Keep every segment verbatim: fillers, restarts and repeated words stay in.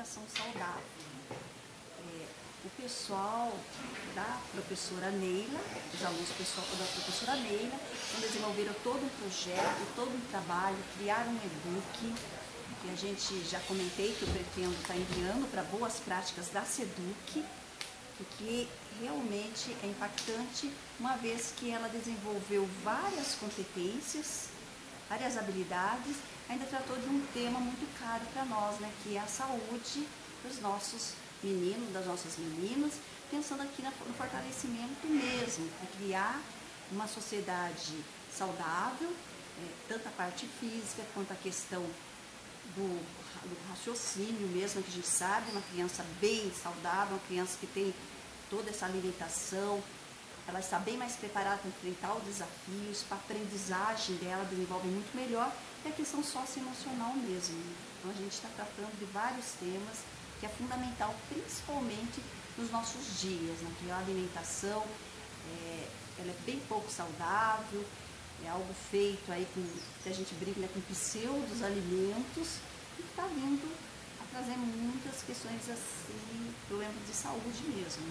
alimentação saudável. É, o pessoal da professora Neila, os alunos pessoal da professora Neila, desenvolveram todo um projeto, todo um trabalho, criaram um e-book, que a gente já comentei que eu pretendo estar enviando para Boas Práticas da SEDUC, porque realmente é impactante, uma vez que ela desenvolveu várias competências, várias habilidades, ainda tratou de um tema muito caro para nós, né, que é a saúde dos nossos meninos, das nossas meninas, pensando aqui no fortalecimento mesmo, para criar uma sociedade saudável, é, tanto a parte física quanto a questão do, do raciocínio mesmo, que a gente sabe, uma criança bem saudável, uma criança que tem toda essa alimentação, ela está bem mais preparada para enfrentar os desafios, para a aprendizagem dela desenvolve muito melhor, e a questão socioemocional mesmo. Então a gente está tratando de vários temas que é fundamental, principalmente nos nossos dias, né? Que a alimentação é, ela é bem pouco saudável, é algo feito aí com, que a gente brinca, né, com pseudos alimentos, e está vindo a trazer muitas questões assim, problemas de saúde mesmo.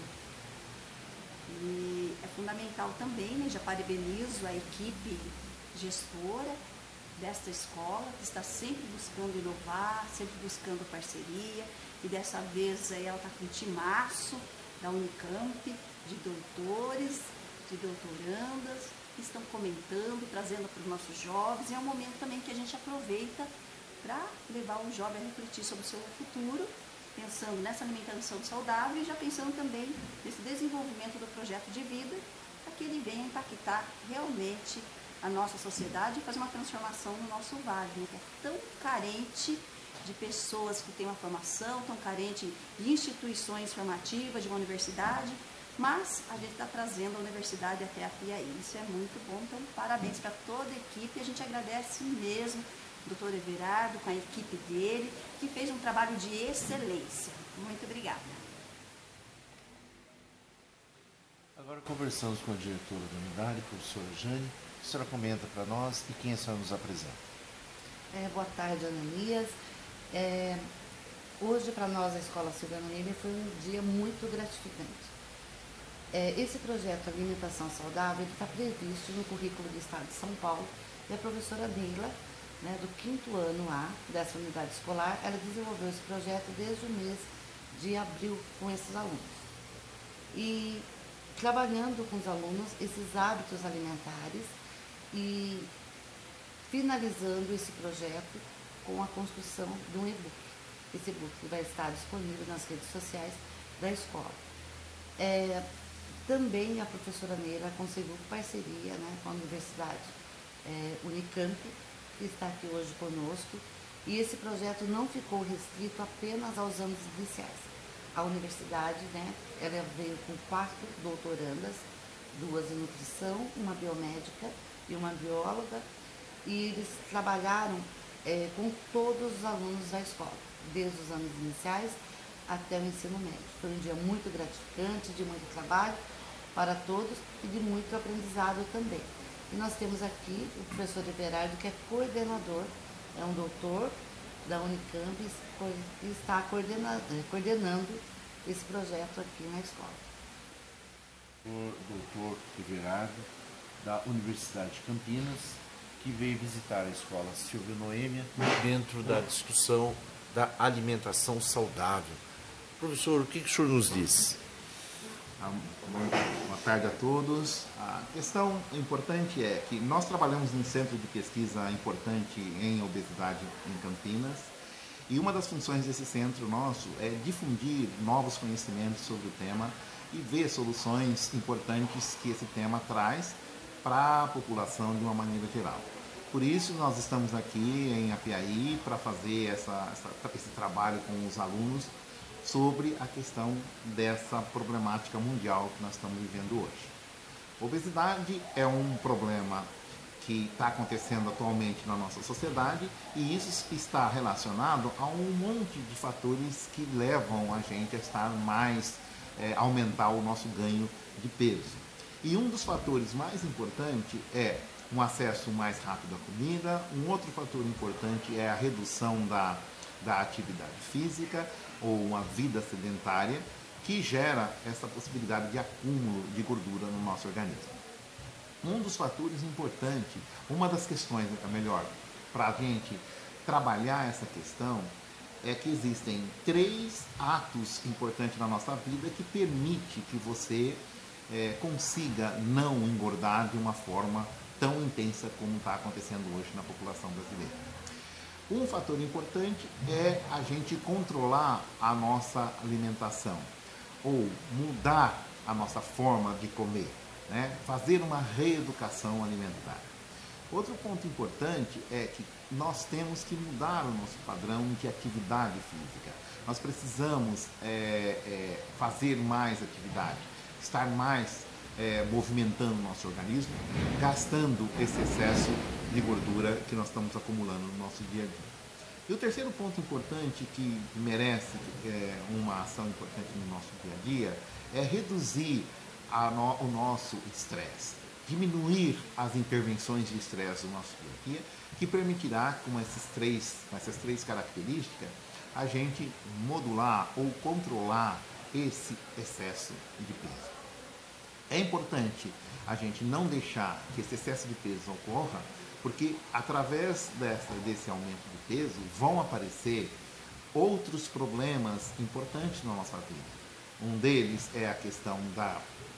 E é fundamental também, né, já parabenizo a equipe gestora desta escola, que está sempre buscando inovar, sempre buscando parceria, e dessa vez aí ela está com um timaço da Unicamp, de doutores, de doutorandas, que estão comentando, trazendo para os nossos jovens, e é um momento também que a gente aproveita para levar o jovem a refletir sobre o seu futuro, pensando nessa alimentação saudável e já pensando também nesse desenvolvimento do projeto de vida, para que ele venha impactar realmente a nossa sociedade e fazer uma transformação no nosso vale, né, que é tão carente de pessoas que têm uma formação, tão carente de instituições formativas, de uma universidade, mas a gente está trazendo a universidade até a Piaí. Isso é muito bom, então parabéns para toda a equipe, a gente agradece mesmo doutor Everardo, com a equipe dele, que fez um trabalho de excelência. Muito obrigada. Agora conversamos com a diretora da unidade, professora Jane. A senhora comenta para nós e quem a senhora nos apresenta. É, boa tarde, Ananias. É, hoje, para nós, a Escola Silvia Noemi, foi um dia muito gratificante. É, esse projeto Alimentação Saudável está previsto no currículo do Estado de São Paulo, e a professora Neila, né, do quinto ano A dessa unidade escolar, ela desenvolveu esse projeto desde o mês de abril com esses alunos. E trabalhando com os alunos esses hábitos alimentares e finalizando esse projeto com a construção de um e-book. Esse e-book vai estar disponível nas redes sociais da escola. É, também a professora Neila conseguiu parceria, né, com a Universidade é, Unicamp, que está aqui hoje conosco, e esse projeto não ficou restrito apenas aos anos iniciais. A universidade, né, ela veio com quatro doutorandas, duas em nutrição, uma biomédica e uma bióloga, e eles trabalharam é, com todos os alunos da escola, desde os anos iniciais até o ensino médio. Foi um dia muito gratificante, de muito trabalho para todos e de muito aprendizado também. E nós temos aqui o professor Everardo, que é coordenador, é um doutor da Unicamp e está coordenando, coordenando esse projeto aqui na escola. O doutor Everardo, da Universidade de Campinas, que veio visitar a escola Silvia Noêmia dentro da discussão da alimentação saudável. Professor, o que, que o senhor nos diz? Boa tarde a todos. A questão importante é que nós trabalhamos num centro de pesquisa importante em obesidade em Campinas, e uma das funções desse centro nosso é difundir novos conhecimentos sobre o tema e ver soluções importantes que esse tema traz para a população de uma maneira geral. Por isso nós estamos aqui em Apiaí para fazer essa, essa, esse trabalho com os alunos sobre a questão dessa problemática mundial que nós estamos vivendo hoje. Obesidade é um problema que está acontecendo atualmente na nossa sociedade, e isso está relacionado a um monte de fatores que levam a gente a estar mais, é, aumentar o nosso ganho de peso. E um dos fatores mais importantes é um acesso mais rápido à comida. Um outro fator importante é a redução da, da atividade física, ou uma vida sedentária que gera essa possibilidade de acúmulo de gordura no nosso organismo. Um dos fatores importantes, uma das questões, melhor, para a gente trabalhar essa questão, é que existem três atos importantes na nossa vida que permite que você é, consiga não engordar de uma forma tão intensa como está acontecendo hoje na população brasileira. Um fator importante é a gente controlar a nossa alimentação, ou mudar a nossa forma de comer, né? Fazer uma reeducação alimentar. Outro ponto importante é que nós temos que mudar o nosso padrão de atividade física. Nós precisamos é, é, fazer mais atividade, estar mais é, movimentando o nosso organismo, gastando esse excesso de gordura que nós estamos acumulando no nosso dia a dia. E o terceiro ponto importante que merece é, uma ação importante no nosso dia a dia é reduzir a no, o nosso estresse, diminuir as intervenções de estresse no nosso dia a dia, que permitirá, com, esses três, com essas três características, a gente modular ou controlar esse excesso de peso. É importante a gente não deixar que esse excesso de peso ocorra, porque através dessa, desse aumento de peso vão aparecer outros problemas importantes na nossa vida. Um deles é a questão da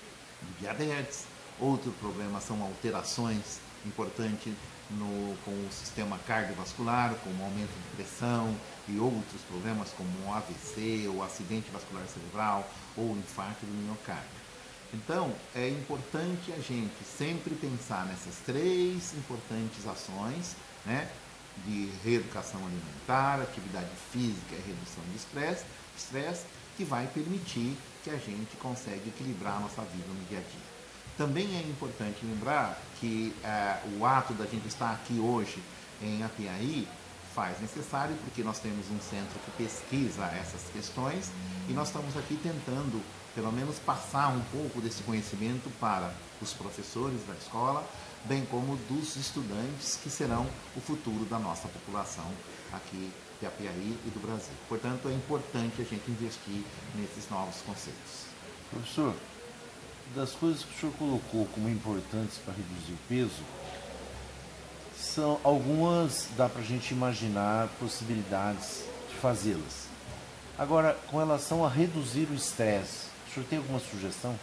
do diabetes, outro problema são alterações importantes no, com o sistema cardiovascular, como aumento de pressão e outros problemas como o A V C, ou acidente vascular cerebral, ou infarto do miocárdio. Então, é importante a gente sempre pensar nessas três importantes ações, né, de reeducação alimentar, atividade física e redução de estresse, estresse, que vai permitir que a gente consiga equilibrar a nossa vida no dia a dia. Também é importante lembrar que eh, o ato da gente estar aqui hoje em Apiaí faz necessário, porque nós temos um centro que pesquisa essas questões e nós estamos aqui tentando, pelo menos, passar um pouco desse conhecimento para os professores da escola, bem como dos estudantes que serão o futuro da nossa população aqui de Apiaí e do Brasil. Portanto, é importante a gente investir nesses novos conceitos. Professor, das coisas que o senhor colocou como importantes para reduzir o peso, são algumas, dá para a gente imaginar possibilidades de fazê-las. Agora, com relação a reduzir o estresse, o senhor tem alguma sugestão?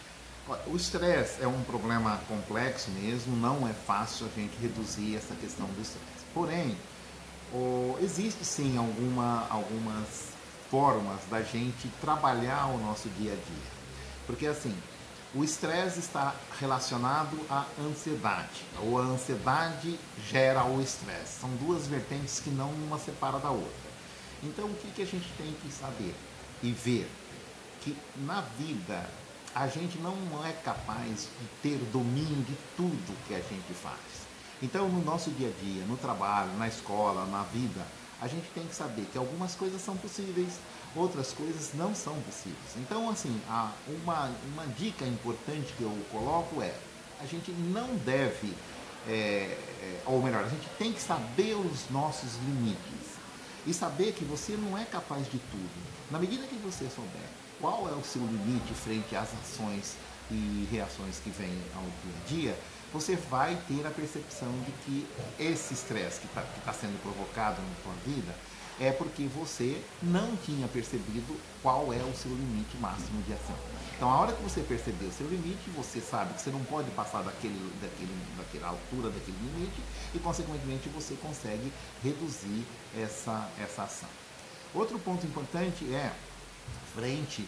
O estresse é um problema complexo mesmo, não é fácil a gente reduzir essa questão do estresse. Porém, oh, existe sim alguma, algumas formas da gente trabalhar o nosso dia a dia. Porque assim, o estresse está relacionado à ansiedade, ou a ansiedade gera o estresse. São duas vertentes que não uma separa da outra. Então, o que, que a gente tem que saber e ver? Que na vida a gente não é capaz de ter domínio de tudo que a gente faz. Então, no nosso dia a dia, no trabalho, na escola, na vida, a gente tem que saber que algumas coisas são possíveis, outras coisas não são possíveis. Então, assim, uma, uma dica importante que eu coloco é, a gente não deve, é, ou melhor, a gente tem que saber os nossos limites e saber que você não é capaz de tudo. Na medida que você souber qual é o seu limite frente às ações e reações que vêm ao dia a dia, você vai ter a percepção de que esse estresse que está tá sendo provocado na sua vida é porque você não tinha percebido qual é o seu limite máximo de ação. Então, a hora que você perceber o seu limite, você sabe que você não pode passar daquele, daquele, daquela altura, daquele limite, e, consequentemente, você consegue reduzir essa, essa ação. Outro ponto importante é, frente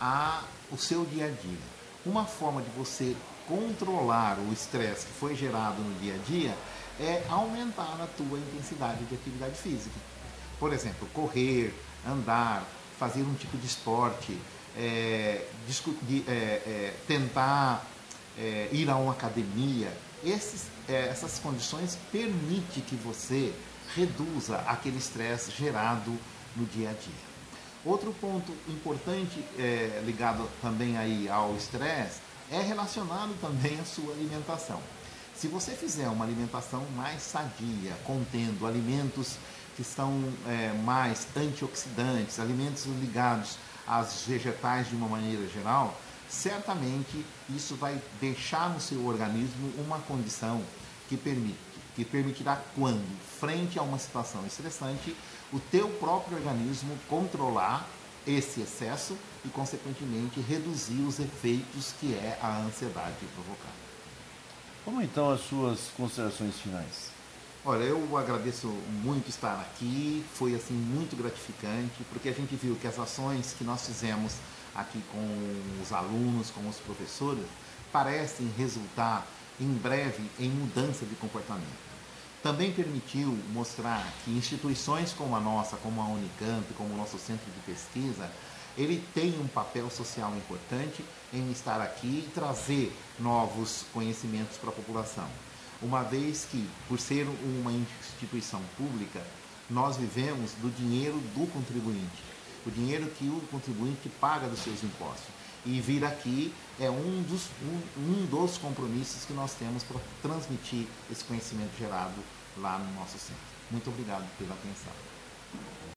ao seu dia a dia, uma forma de você controlar o estresse que foi gerado no dia a dia é aumentar a tua intensidade de atividade física. Por exemplo, correr, andar, fazer um tipo de esporte, é, de, é, é, tentar é, ir a uma academia. Esses, é, essas condições permitem que você reduza aquele estresse gerado no dia a dia. Outro ponto importante é, ligado também aí ao estresse é relacionado também à sua alimentação. Se você fizer uma alimentação mais sadia, contendo alimentos que são é, mais antioxidantes, alimentos ligados às vegetais de uma maneira geral, certamente isso vai deixar no seu organismo uma condição que, permite, que permitirá quando, frente a uma situação estressante, o teu próprio organismo controlar esse excesso e, consequentemente, reduzir os efeitos que é a ansiedade provocar. Como então as suas considerações finais? Olha, eu agradeço muito estar aqui, foi assim muito gratificante, porque a gente viu que as ações que nós fizemos aqui com os alunos, com os professores, parecem resultar em breve em mudança de comportamento. Também permitiu mostrar que instituições como a nossa, como a Unicamp, como o nosso centro de pesquisa, ele tem um papel social importante em estar aqui e trazer novos conhecimentos para a população. Uma vez que, por ser uma instituição pública, nós vivemos do dinheiro do contribuinte, o dinheiro que o contribuinte paga dos seus impostos. E vir aqui é um dos, um, um dos compromissos que nós temos para transmitir esse conhecimento gerado lá no nosso centro. Muito obrigado pela atenção.